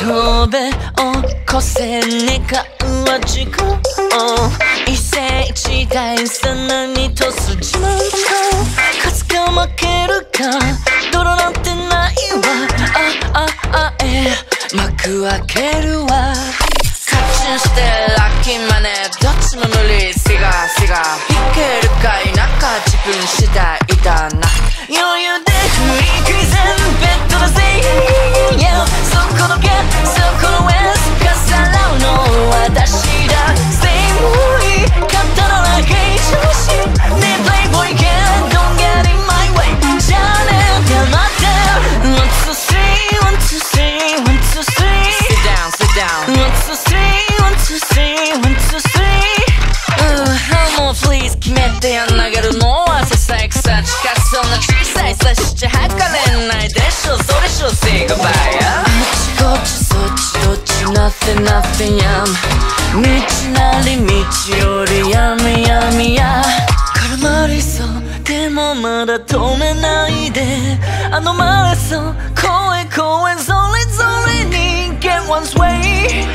飛べ起こせ願うは事故一世一代さ何と筋も勝つか負けるか泥なんてないわ幕開けるわ勝ちしてラッキーマネーどっちも無理シガいけるか否か自分次第だな余裕で振り切り全ベッドだぜ、yeah、そこのゲそこのウェス重なるの私だ Same way 刀な平常心ね Playboy can't don't get in my way じゃあね黙って One two three one two three one two three Sit down sit down One two three one two three one two three もう please 決めてやん投げるのはささやくさ近そんな小さいさしちゃ測れないでしょそれしょ Say goodbye あっちこっちそっちどっち Nothing nothing yam 道なり道より闇や絡まりそうでもまだ止めないであのマラソン公園それぞれに Get one's way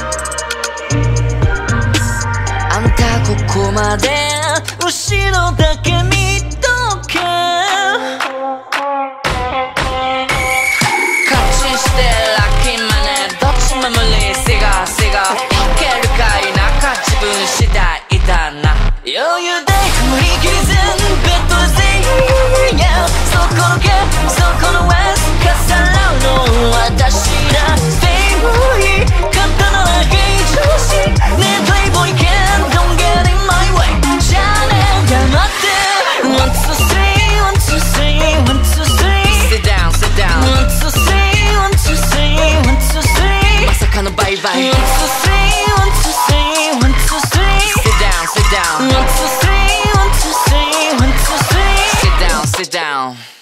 あんたここまで後ろだけ見とけ勝ちしてラッキーマネーどっちも無理シガいけるか否か自分次第だな余裕で振り切り全ベッドで yeah そこのゲそこのウェス重なるの私だ Stay away 刀な平常心ね Playboy can't don't get in my way じゃあね黙って One two three one two three one two three Sit down sit down One two three one two three one two three まさかのバイバイ One two three one two three one two three Sit down sit down One two three one two three one two three Sit down sit down